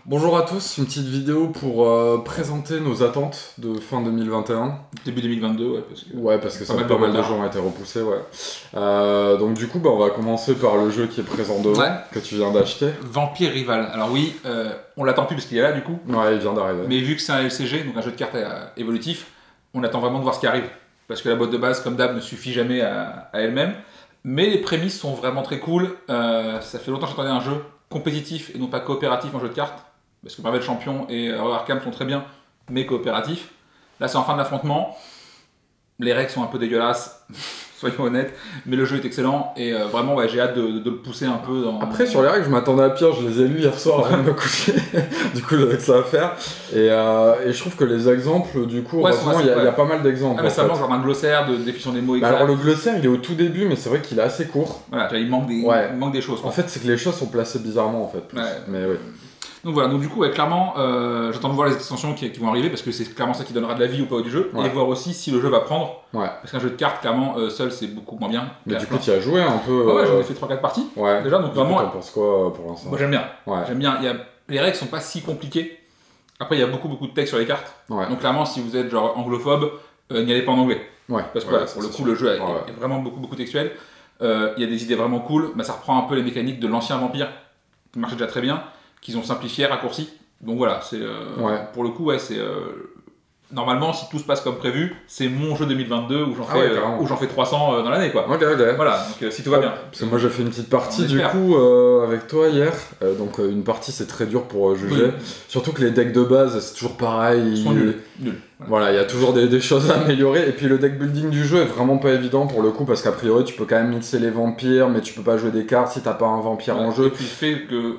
Bonjour à tous, une petite vidéo pour présenter nos attentes de fin 2021. Début 2022, ouais, parce que ça pas mal de gens ont été repoussés, ouais. Donc du coup, on va commencer par le jeu qui est présent devant, que tu viens d'acheter. Vampire Rival. Alors oui, on l'attend plus parce qu'il est là du coup. Ouais, il vient d'arriver. Mais vu que c'est un LCG, donc un jeu de cartes évolutif, on attend vraiment de voir ce qui arrive. Parce que la boîte de base, comme d'hab, ne suffit jamais à elle-même. Mais les prémices sont vraiment très cool. Ça fait longtemps que j'attendais un jeu compétitif et non pas coopératif en jeu de cartes. Parce que Marvel Champion et Arkham sont très bien, mais coopératifs. Là, c'est en fin d'affrontement. Les règles sont un peu dégueulasses, soyons honnêtes, mais le jeu est excellent et vraiment, ouais, j'ai hâte de le pousser un peu. Après, sur les règles, je m'attendais à pire. Je les ai lus hier soir avant de me coucher. Du coup, avec ça à faire. Et je trouve que les exemples, du coup, il y a pas mal d'exemples. Ah, mais ça manque genre un glossaire de définition des mots exacts. Alors, le glossaire, il est au tout début, mais c'est vrai qu'il est assez court. Voilà, il manque des choses. Quoi. En fait, c'est que les choses sont placées bizarrement, en fait. Ouais. Mais oui. Donc voilà, donc du coup, clairement, j'attends de voir les extensions qui vont arriver parce que c'est clairement ça qui donnera de la vie ou pas du jeu et voir aussi si le jeu va prendre. Ouais. Parce qu'un jeu de cartes, clairement, seul c'est beaucoup moins bien. Mais du coup, tu as joué un peu. Ouais, j'en ai fait 3-4 parties. Ouais. Déjà, donc vraiment. T'en penses quoi pour l'instant? Moi j'aime bien. Ouais. J'aime bien. Les règles sont pas si compliquées. Après, il y a beaucoup de texte sur les cartes. Ouais. Donc clairement, si vous êtes genre anglophobe, n'y allez pas en anglais. Ouais. Parce que pour le coup, le jeu est vraiment beaucoup textuel. Il y a des idées vraiment cool. Mais ça reprend un peu les mécaniques de l'ancien Vampire qui marchait déjà très bien, qu'ils ont simplifié, raccourci. Donc voilà, c'est pour le coup, c'est normalement, si tout se passe comme prévu, c'est mon jeu 2022 où j'en fais 300 dans l'année, quoi. Ok. Voilà, donc si tout va bien. Parce que moi j'ai fait une petite partie du coup avec toi hier, donc une partie c'est très dur pour juger. Oui. Surtout que les decks de base c'est toujours pareil. Ils sont nuls. Voilà, il y a toujours des choses à améliorer. Et puis le deck building du jeu est vraiment pas évident pour le coup parce qu'a priori tu peux quand même mixer les vampires, mais tu peux pas jouer des cartes si t'as pas un vampire en jeu. Et puis le fait que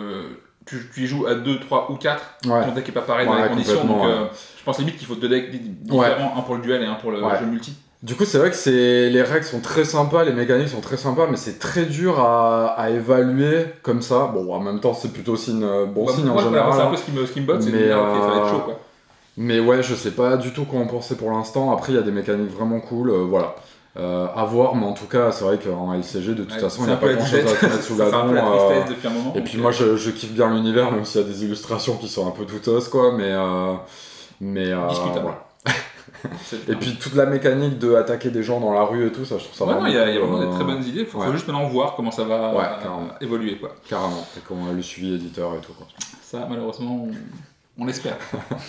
tu y joues à 2, 3 ou 4, ton deck est pas pareil dans les conditions, donc je pense limite qu'il faut 2 decks différents, un pour le duel et un pour le jeu multi. Du coup, c'est vrai que les règles sont très sympas, les mécaniques sont très sympas, mais c'est très dur à évaluer comme ça. Bon, en même temps, c'est plutôt aussi bon signe en général. C'est un peu ce qui me botte, c'est de dire ok, ça va être chaud, quoi. Mais ouais, je sais pas du tout quoi en penser pour l'instant. Après, il y a des mécaniques vraiment cool, voilà. À voir, mais en tout cas, c'est vrai qu'en LCG, de toute façon, il n'y a pas grand chose à se mettre sous la dent. Depuis un moment. Et puis moi, je kiffe bien l'univers, même s'il y a des illustrations qui sont un peu douteuses, quoi, mais discutable. Voilà. Et puis toute la mécanique de attaquer des gens dans la rue et tout, ça, je trouve ça vraiment. Il y a vraiment des très bonnes idées. Faut juste maintenant voir comment ça va évoluer, quoi. Carrément. Et comment le suivi éditeur et tout, quoi. Ça, malheureusement, on espère.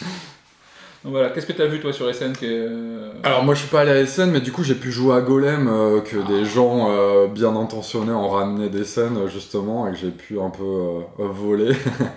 Donc voilà, qu'est-ce que tu as vu toi sur SN Alors moi je suis pas allé à SN, mais du coup j'ai pu jouer à Golem, que des gens bien intentionnés ont ramené des scènes justement, et que j'ai pu un peu voler.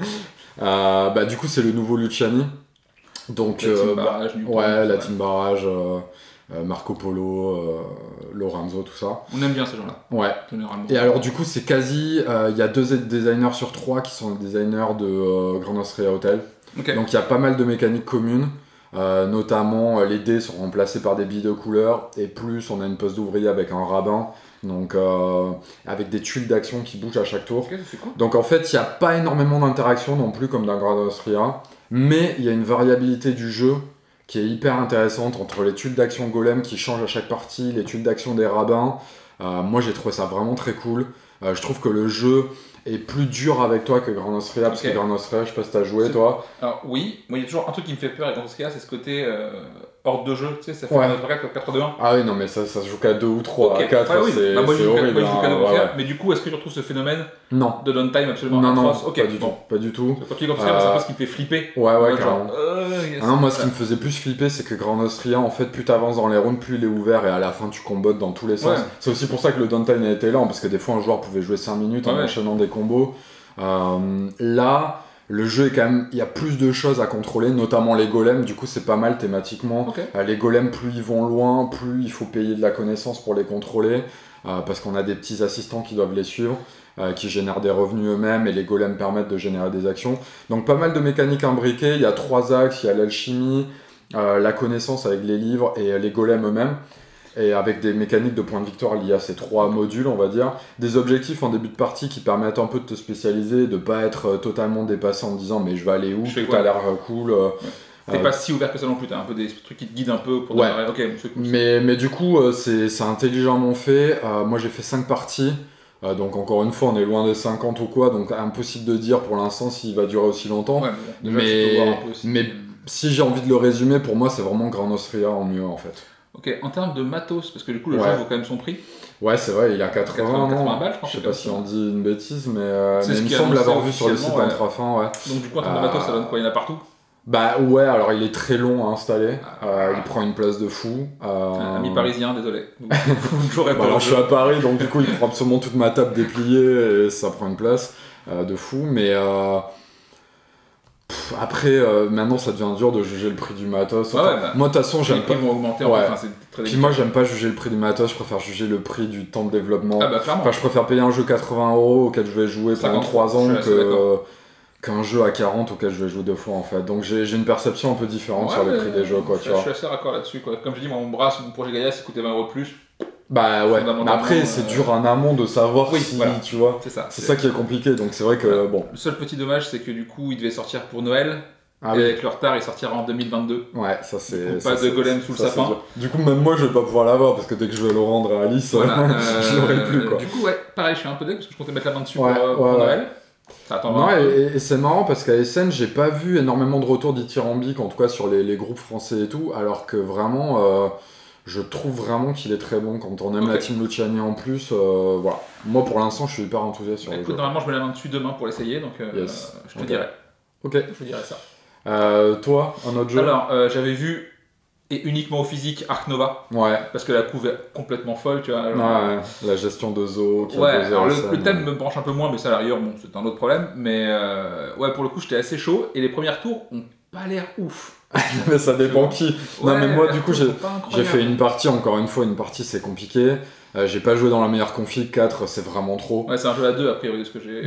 Du coup c'est le nouveau Luciani. Donc la team barrage, Marco Polo, Lorenzo, tout ça. On aime bien ces gens-là. Ouais. Et alors du coup c'est quasi, il y a 2 designers sur 3 qui sont des designers de Grand Austria Hotel. Okay. Donc il y a pas mal de mécaniques communes. Notamment les dés sont remplacés par des billes de couleur, et plus on a une poste d'ouvrier avec un rabbin, donc avec des tuiles d'action qui bougent à chaque tour. Okay, c'est cool. Donc en fait il n'y a pas énormément d'interaction non plus comme dans Grand Austria, mais il y a une variabilité du jeu qui est hyper intéressante entre les tuiles d'action golem qui changent à chaque partie, les tuiles d'action des rabbins. Moi j'ai trouvé ça vraiment très cool. Je trouve que le jeu est plus dur avec toi que Grand Austria, parce que Grand Austria, je sais pas si t'as joué toi. Alors oui, moi il y a toujours un truc qui me fait peur avec Grand Austria, c'est ce côté horde de jeu, tu sais, ça fait 4-3-2-1. Ah oui, non mais ça se joue qu'à 2 ou 3, à 4, c'est moi, je horrible. joue qu'à 2 ou 3, mais du coup, est-ce que tu retrouves ce phénomène de downtime absolument atroce? Pas du tout. Quand tu dis Grand Austria, c'est un peu ce qui me fait flipper. Ouais, carrément. Moi ce qui me faisait plus flipper, c'est que Grand Austria, en fait, plus t'avances dans les rounds, plus il est ouvert, et à la fin tu combottes dans tous les sens. C'est aussi pour ça que le downtime a été lent, parce que des fois un joueur pouvait jouer 5 minutes en enchaînant des combos. Là, le jeu est quand même, il y a plus de choses à contrôler, notamment les golems. Du coup, c'est pas mal thématiquement. Les golems, plus ils vont loin, plus il faut payer de la connaissance pour les contrôler, parce qu'on a des petits assistants qui doivent les suivre, qui génèrent des revenus eux-mêmes, et les golems permettent de générer des actions. Donc, pas mal de mécaniques imbriquées. Il y a 3 axes. Il y a l'alchimie, la connaissance avec les livres et les golems eux-mêmes. Et avec des mécaniques de points de victoire liées à ces 3 modules, on va dire. Des objectifs en début de partie qui permettent un peu de te spécialiser, de pas être totalement dépassé en te disant mais je vais aller où, tout a l'air cool. T'es pas si ouvert que ça non plus, t'as un peu des trucs qui te guident un peu pour mais du coup c'est intelligemment fait. Moi j'ai fait 5 parties. Donc encore une fois, on est loin des 50 ou quoi, donc impossible de dire pour l'instant s'il va durer aussi longtemps. Ouais, mais si j'ai envie de le résumer, pour moi c'est vraiment Gran Austria en mieux en fait. Ok, en termes de matos, parce que du coup le jeu vaut quand même son prix. Ouais, c'est vrai, il a 80 balles, je crois. Je sais pas si on dit une bêtise, mais il me semble l'avoir vu sur le site Intrafin, ouais. Donc du coup en termes de matos, ça donne quoi? Il y en a partout? Bah ouais, alors il est très long à installer, il prend une place de fou. Ami parisien, désolé. Alors je suis à Paris, donc du coup il prend absolument toute ma table dépliée et ça prend une place de fou, mais après maintenant ça devient dur de juger le prix du matos. Moi de toute façon j'aime pas. Les prix vont augmenter, Puis moi j'aime pas juger le prix du matos, je préfère juger le prix du temps de développement. Clairement. Je préfère payer un jeu 80€ auquel je vais jouer pendant 3 ans qu'un jeu à 40 auquel je vais jouer 2 fois en fait. Donc j'ai une perception un peu différente sur le prix des jeux, quoi, tu vois. Je suis assez raccord là-dessus, quoi. Comme je dis, mon projet Gaia, ça coûtait 20€ de plus. Bah ouais, mais après c'est dur en amont de savoir si, tu vois. C'est ça qui est compliqué, donc c'est vrai que bon. Le seul petit dommage, c'est que du coup il devait sortir pour Noël. Et avec le retard, il sortira en 2022. Ouais, ça c'est. Pas de golem sous le sapin. Du coup, même moi je vais pas pouvoir l'avoir parce que dès que je vais le rendre à Alice, je l'aurai plus, quoi. Du coup, pareil, je suis un peu déçu parce que je comptais mettre la main dessus pour Noël. Non, et c'est marrant parce qu'à Essen, j'ai pas vu énormément de retours dithyrambiques, en tout cas sur les groupes français et tout, alors que vraiment, je trouve vraiment qu'il est très bon quand on aime la team Luciani en plus. Voilà. Moi pour l'instant, je suis hyper enthousiaste sur le jeu. Normalement, je mets la main dessus demain pour l'essayer, donc je te dirai. Ok. Je dirai ça. Toi, un autre jeu? Alors, j'avais vu, et uniquement au physique, Ark Nova. Ouais. Parce que la couve est complètement folle, tu vois. La gestion de zoo. Alors le thème me branche un peu moins, mais ça à l'arrière, bon, c'est un autre problème. Mais pour le coup, j'étais assez chaud, et les premières tours ont pas l'air ouf. Mais ça dépend qui. Non, mais moi, du coup, j'ai fait une partie, encore une fois, une partie c'est compliqué. J'ai pas joué dans la meilleure config, 4, c'est vraiment trop. Ouais, c'est un jeu à 2 a priori, de ce que j'ai.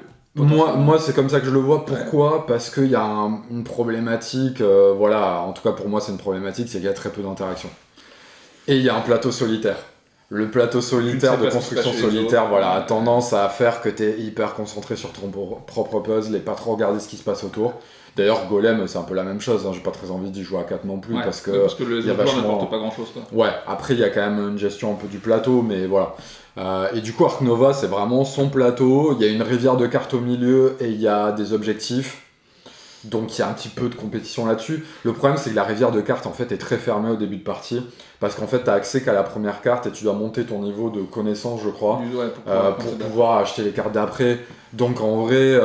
Moi c'est comme ça que je le vois. Pourquoi ? Parce qu'il y a une problématique, en tout cas pour moi c'est une problématique, c'est qu'il y a très peu d'interaction. Et il y a un plateau solitaire. Le plateau solitaire de construction solitaire a tendance à faire que tu es hyper concentré sur ton propre puzzle et pas trop regarder ce qui se passe autour. D'ailleurs Golem c'est un peu la même chose, j'ai pas très envie d'y jouer à 4 non plus parce que les autres joueurs n'apportent pas grand chose. Ouais, après il y a quand même une gestion un peu du plateau, mais voilà. Et du coup Ark Nova c'est vraiment son plateau, il y a une rivière de cartes au milieu et il y a des objectifs, donc il y a un petit peu de compétition là-dessus. Le problème c'est que la rivière de cartes en fait est très fermée au début de partie, parce qu'en fait t'as accès qu'à la première carte et tu dois monter ton niveau de connaissance je crois, pour pouvoir acheter les cartes d'après. Donc en vrai,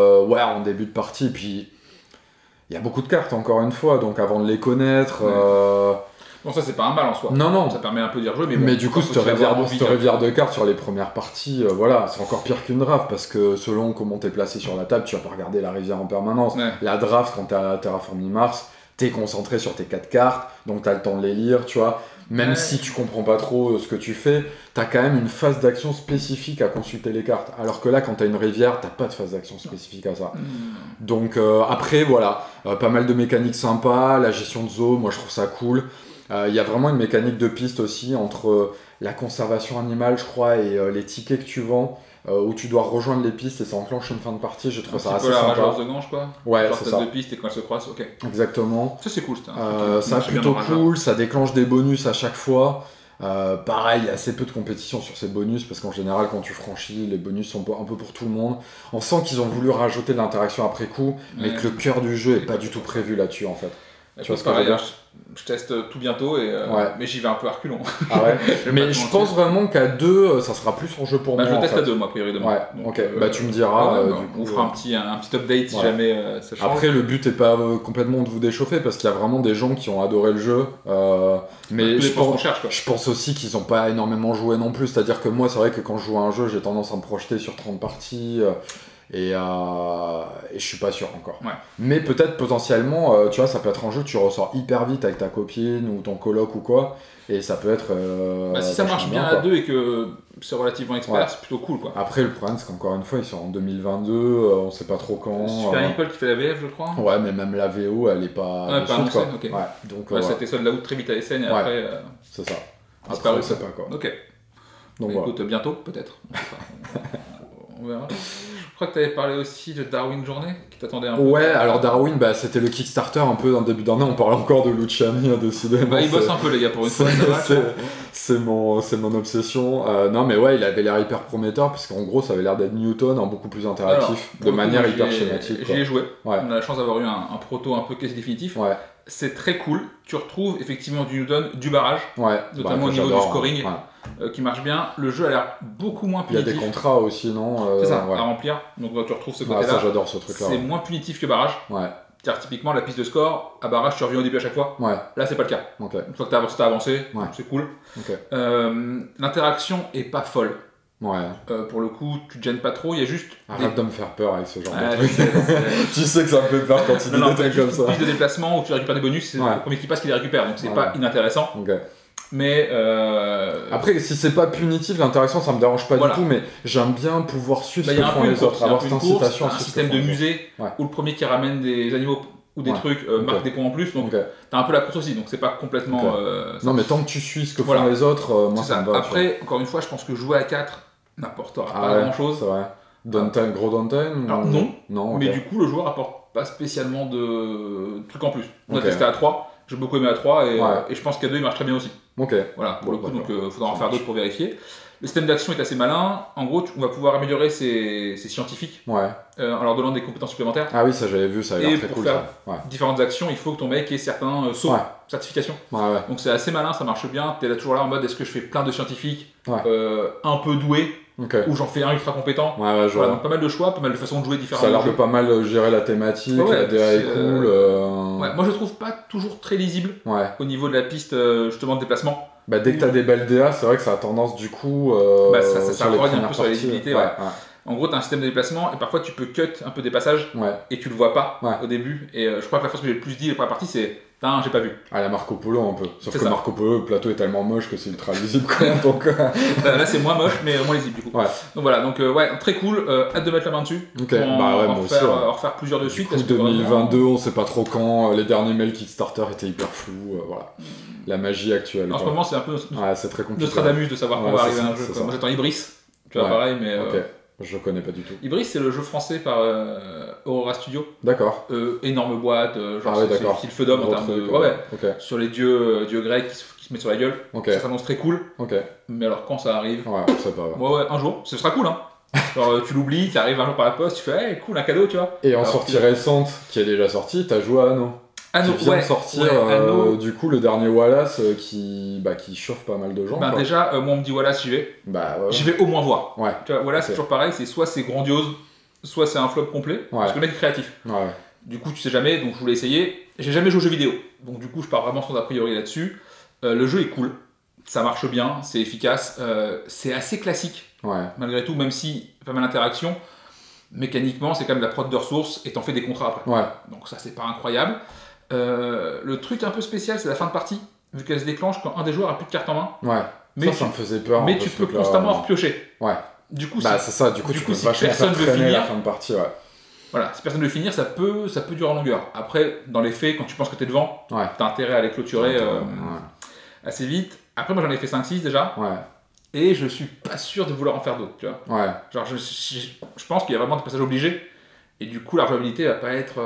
en début de partie, puis il y a beaucoup de cartes encore une fois, donc avant de les connaître... Bon, ça c'est pas un mal en soi. Non. Ça permet un peu d'y rejouer, mais du coup, cette rivière de cartes sur les premières parties, c'est encore pire qu'une draft, parce que selon comment t'es placé sur la table, tu vas pas regarder la rivière en permanence. La draft, quand t'as Terraforming Mars, t'es concentré sur tes 4 cartes, donc t'as le temps de les lire, tu vois. Même si tu comprends pas trop ce que tu fais, t'as quand même une phase d'action spécifique à consulter les cartes. Alors que là, quand t'as une rivière, t'as pas de phase d'action spécifique à ça. Donc après, pas mal de mécaniques sympas, la gestion de zoo, moi je trouve ça cool. Il y a vraiment une mécanique de piste aussi entre la conservation animale, je crois, et les tickets que tu vends, où tu dois rejoindre les pistes et ça enclenche une fin de partie. Je trouve ça assez sympa. Un peu la rageuse de gange, quoi. Ouais, c'est ça. De pistes et quand elles se croisent, ok. Exactement. Ça c'est cool, ça plutôt cool, ça déclenche des bonus à chaque fois. Pareil, il y a assez peu de compétition sur ces bonus parce qu'en général, quand tu franchis, les bonus sont un peu pour tout le monde. On sent qu'ils ont voulu rajouter de l'interaction après coup, mais que le cœur du jeu est pas du tout prévu là-dessus en fait. Tu vois ce que je veux dire ? Je teste tout bientôt, mais j'y vais un peu à reculons. Ah ouais. Mais je pense vraiment qu'à 2, ça sera plus en jeu pour moi. Je teste à 2, moi, a priori, demain. Ouais, donc, ok. Tu me diras. On fera un petit update si jamais ça change. Après, le but n'est pas complètement de vous déchauffer parce qu'il y a vraiment des gens qui ont adoré le jeu. Mais je pense aussi qu'ils n'ont pas énormément joué non plus. C'est-à-dire que moi, c'est vrai que quand je joue à un jeu, j'ai tendance à me projeter sur 30 parties. Et je suis pas sûr encore. Mais peut-être potentiellement, tu vois, ça peut être un jeu, tu ressors hyper vite avec ta copine ou ton coloc ou quoi, et ça peut être. Si ça marche bien à 2 et que c'est relativement expert, c'est plutôt cool quoi. Après, le problème, c'est qu'encore une fois, ils sont en 2022, on sait pas trop quand. Super Meeple qui fait la VF, je crois. Ouais, mais même la VO, elle est pas. Pas annoncée, ok. Donc, c'était solde la out très vite à SN et après. C'est ça. Après, on sait pas quoi. Ok. Donc écoute, bientôt, peut-être. On verra. crois que tu avais parlé aussi de Darwin Journée, qui t'attendait un peu. Ouais, alors Darwin, bah, c'était le Kickstarter un peu dans le début d'année, on parlait encore de Luciani, décidément. Bah, il bosse un peu, les gars, pour une fois. C'est mon obsession. Non, mais ouais, il avait l'air hyper prometteur, parce qu'en gros, ça avait l'air d'être Newton, beaucoup plus interactif, de manière hyper schématique. J'y ai joué. Ouais. On a la chance d'avoir eu un proto un peu quasi définitif. Ouais. C'est très cool. Tu retrouves effectivement du Newton, du barrage, notamment au niveau du scoring, qui marche bien. Le jeu a l'air beaucoup moins punitif. Il y a des contrats aussi, non C'est ça, à remplir. Donc tu retrouves ce côté-là. Ça, j'adore ce truc-là. C'est moins punitif que barrage. C'est-à-dire, typiquement, la piste de score, à barrage, tu reviens au début à chaque fois. Là, c'est pas le cas. Une fois que t'as avancé, c'est cool. L'interaction est pas folle. Pour le coup, tu te gênes pas trop, il y a juste. Arrête de me faire peur avec ce genre de truc. Tu sais que ça me fait peur quand tu dis des trucs comme ça. Une piste de déplacement où tu récupères des bonus, c'est le premier qui passe qui les récupère, donc c'est pas inintéressant. Mais après, si c'est pas punitif, l'interaction ça me dérange pas du tout, mais j'aime bien pouvoir suivre ce que font les autres, avoir cette incitation. Un système de musée où le premier qui ramène des animaux ou des trucs marque des points en plus, donc t'as un peu la course aussi, donc c'est pas complètement. Non, mais tant que tu suis ce que font les autres, moi ça me va. Après, encore une fois, je pense que jouer à 4 n'apportera pas grand chose. C'est vrai. Downtime, gros downtime Alors non, mais du coup le joueur apporte pas spécialement de trucs en plus. On a testé à 3, j'ai beaucoup aimé à 3 et je pense qu'à 2 il marche très bien aussi. Voilà, pour le coup, donc il faudra en faire d'autres pour vérifier. Le système d'action est assez malin. En gros, on va pouvoir améliorer ses scientifiques en leur donnant des compétences supplémentaires. Ah oui, ça j'avais vu, ça a l'air très cool. Et pour faire différentes actions, il faut que ton mec ait certains sauts, certifications. Donc c'est assez malin, ça marche bien. Tu es là toujours là en mode est-ce que je fais plein de scientifiques un peu doués ou j'en fais un ultra compétent. Donc pas mal de choix, pas mal de façons de jouer différentes. Ça a l'air de pas mal gérer la thématique, la DA est cool. Moi je trouve pas toujours très lisible au niveau de la piste justement de déplacement. Dès que t'as des belles DA, c'est vrai que ça a tendance du coup. Ça rogne un peu sur la lisibilité. En gros, t'as un système de déplacement et parfois tu peux cut un peu des passages et tu le vois pas au début. Et je crois que la phrase que j'ai le plus dit la première partie, c'est j'ai pas vu. La Marco Polo un peu. Sauf que Marco Polo, le plateau est tellement moche que c'est ultra lisible. Donc, là, c'est moins moche, mais moins lisible du coup. Donc voilà, donc très cool. Hâte de mettre la main dessus. On va refaire plusieurs de suite. Du coup, 2022, on sait pas trop quand. Les derniers mails Kickstarter étaient hyper flous. Voilà. La magie actuelle. En ce moment, c'est un peu c'est très compliqué. Nostradamus de savoir qu'on va arriver à un jeu. Moi, j'attends Ibris. Tu vois, pareil, mais. Je connais pas du tout. Ibris, c'est le jeu français par Aurora Studio. D'accord. Énorme boîte, c'est style Feudum en termes de. Sur les dieux grecs qui se mettent sur la gueule. Ça s'annonce très cool. Mais alors, quand ça arrive. C'est pas. Un jour, ce sera cool, hein. Genre, tu l'oublies, tu arrives un jour par la poste, tu fais hey, cool, un cadeau, tu vois. Et en sortie récente, qui est déjà sortie, t'as joué à Anno. Qui vient de sortir du coup le dernier Wallace qui chauffe pas mal de gens. Déjà, moi on me dit Wallace, j'y vais. J'y vais au moins voir. Tu vois, Wallace c'est toujours pareil, c'est soit c'est grandiose, soit c'est un flop complet, parce que le mec est créatif. Du coup tu sais jamais, donc je voulais essayer. J'ai jamais joué aux jeux vidéo, donc du coup je pars vraiment sans a priori là-dessus. Le jeu est cool, ça marche bien, c'est efficace, c'est assez classique malgré tout, même si pas mal d'interaction. Mécaniquement c'est quand même de la prod de ressources et t'en fais des contrats après. Donc ça c'est pas incroyable. Le truc un peu spécial, c'est la fin de partie, vu qu'elle se déclenche quand un des joueurs a plus de carte en main. Mais ça me faisait peur. Mais tu peux constamment repiocher. Du coup, c'est ça. Du coup, tu peux si personne veut finir, la fin de partie. Voilà, si personne veut finir, ça peut durer en longueur. Après, dans les faits, quand tu penses que t'es devant, t'as intérêt à les clôturer assez vite. Après, moi, j'en ai fait 5-6 déjà. Et je suis pas sûr de vouloir en faire d'autres, tu vois. Genre, je pense qu'il y a vraiment des passages obligés. Et du coup, la rejouabilité va pas être.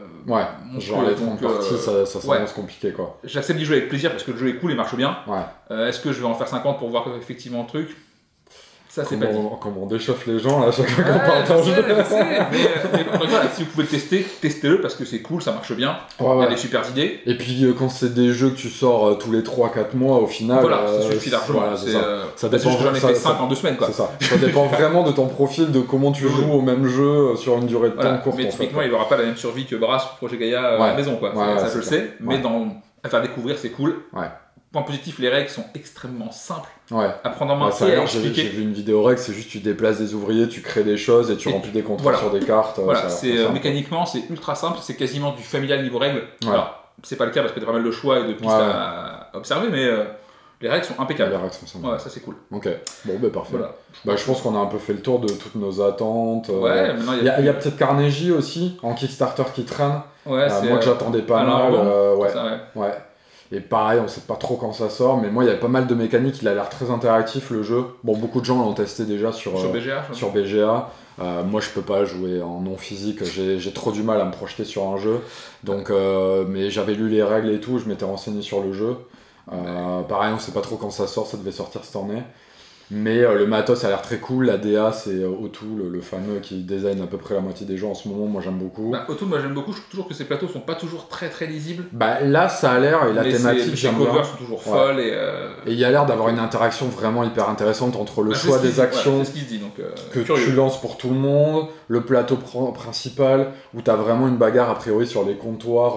Genre les 30 parties, ça s'annonce compliqué quoi. J'accepte d'y jouer avec plaisir parce que le jeu est cool et marche bien. Est-ce que je vais en faire 50 pour voir effectivement le truc? Ça, c'est pas dit. Comment on déchauffe les gens là, chacun qu'on parle d'un jeu. Mais voilà, si vous pouvez le tester, testez-le parce que c'est cool, ça marche bien. Il y a des super idées. Et puis quand c'est des jeux que tu sors tous les 3-4 mois, au final. Ça suffit largement. Ça dépend. J'en ai fait 5 en 2 semaines quoi. C'est ça. Ça dépend vraiment de ton profil, de comment tu joues au même jeu sur une durée de temps courte. Mais typiquement, il n'aura pas la même survie que Brass ou Projet Gaïa à la maison quoi. Ça je le sais. Mais à faire découvrir, c'est cool. Point positif, les règles sont extrêmement simples à prendre en main et à expliquer. J'ai vu une vidéo règle, c'est juste tu déplaces des ouvriers, tu crées des choses et tu remplis des contrats sur des cartes. Mécaniquement, c'est ultra simple, c'est quasiment du familial niveau règles. Alors, c'est pas le cas parce que t'as pas mal de choix et de pistes à observer, mais les règles sont impeccables. Les règles sont simples. Ça c'est cool. Ok, bon, parfait. Je pense qu'on a un peu fait le tour de toutes nos attentes. Maintenant, il y a peut-être Carnegie aussi en Kickstarter qui traîne. Moi que j'attendais pas mal. Et pareil, on sait pas trop quand ça sort, mais moi il y avait pas mal de mécaniques, il a l'air très interactif le jeu. Bon, beaucoup de gens l'ont testé déjà sur BGA. Sur BGA. Moi je peux pas jouer en non physique, j'ai trop du mal à me projeter sur un jeu. Donc, mais j'avais lu les règles et tout, je m'étais renseigné sur le jeu. Pareil, on sait pas trop quand ça sort, ça devait sortir cette année. Mais le matos a l'air très cool, la DA c'est O'Toole, le fameux qui design à peu près la moitié des jeux en ce moment, moi j'aime beaucoup. O'Toole, moi j'aime beaucoup, je trouve toujours que ces plateaux sont pas toujours très très lisibles. Là ça a l'air, et la thématique j'aime bien. Les covers sont toujours folles et il y a l'air d'avoir une interaction vraiment hyper intéressante entre le choix des actions que tu lances pour tout le monde, le plateau principal où t'as vraiment une bagarre a priori sur les comptoirs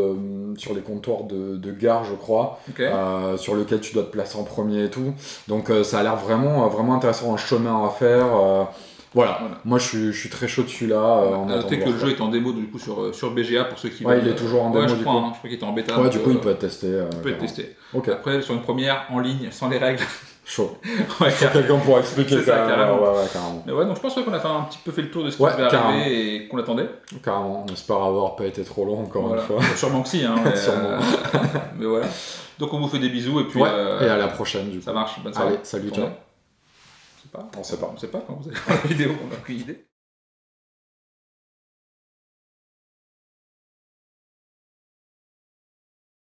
de gare je crois, sur lequel tu dois te placer en premier et tout. Donc ça a l'air vraiment intéressant, un chemin à faire. Voilà, moi je suis très chaud dessus là. À noter que le jeu est en démo du coup sur BGA pour ceux qui il est toujours en démo je crois qu'il était en bêta. Du coup il peut être testé. Il peut être testé. Après sur une première en ligne sans les règles. Chaud. Quelqu'un pour expliquer ça. Carrément. Carrément. Mais donc je pense qu'on a fait un petit peu fait le tour de ce qui devait arriver et qu'on attendait. Carrément, on espère avoir pas été trop long encore une fois. Sûrement que si, mais voilà. Donc on vous fait des bisous et puis et à la prochaine du coup. Ça marche, bonne soirée. Allez, salut, ciao. On sait pas quand vous allez voir la vidéo, on n'a aucune idée.